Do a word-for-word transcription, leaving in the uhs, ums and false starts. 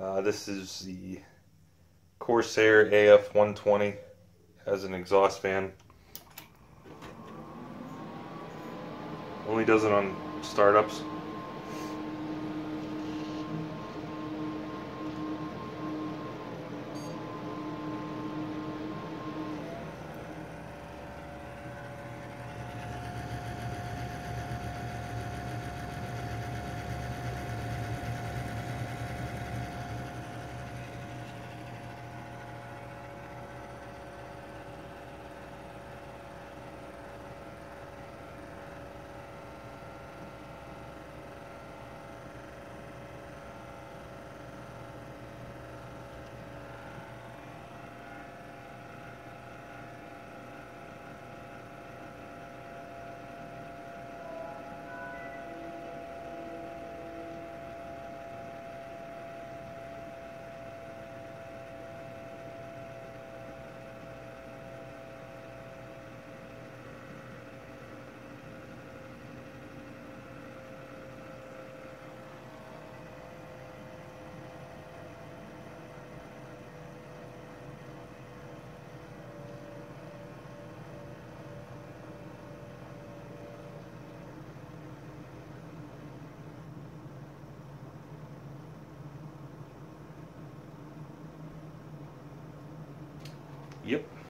Uh, this is the Corsair A F one twenty. Has an exhaust fan. Only does it on startups. Yep.